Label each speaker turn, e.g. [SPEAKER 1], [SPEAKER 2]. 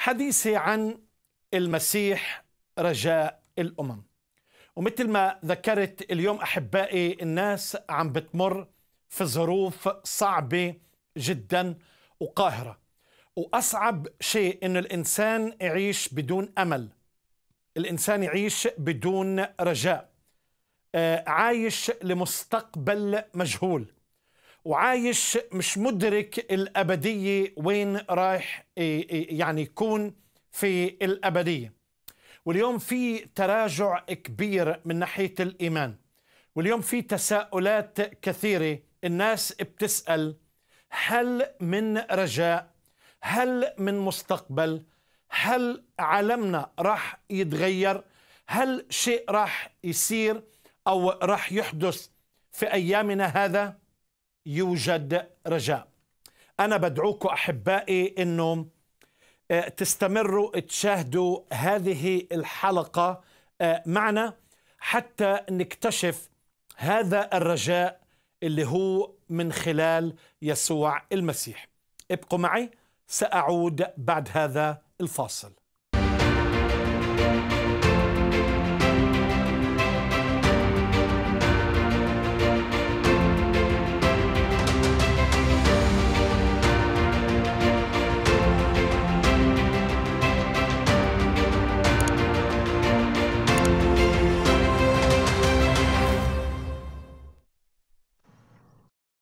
[SPEAKER 1] حديثي عن المسيح رجاء الأمم. ومثل ما ذكرت اليوم أحبائي، الناس عم بتمر في ظروف صعبة جدا وقاهرة، وأصعب شيء إنه الإنسان يعيش بدون أمل، الإنسان يعيش بدون رجاء، عايش لمستقبل مجهول، وعايش مش مدرك الأبدية وين رايح يعني يكون في الأبدية. واليوم في تراجع كبير من ناحية الإيمان، واليوم في تساؤلات كثيرة. الناس بتسأل: هل من رجاء؟ هل من مستقبل؟ هل عالمنا راح يتغير؟ هل شيء راح يصير أو راح يحدث في أيامنا هذا؟ يوجد رجاء. أنا بدعوكم أحبائي إنه تستمروا تشاهدوا هذه الحلقة معنا حتى نكتشف هذا الرجاء اللي هو من خلال يسوع المسيح. ابقوا معي، سأعود بعد هذا الفاصل.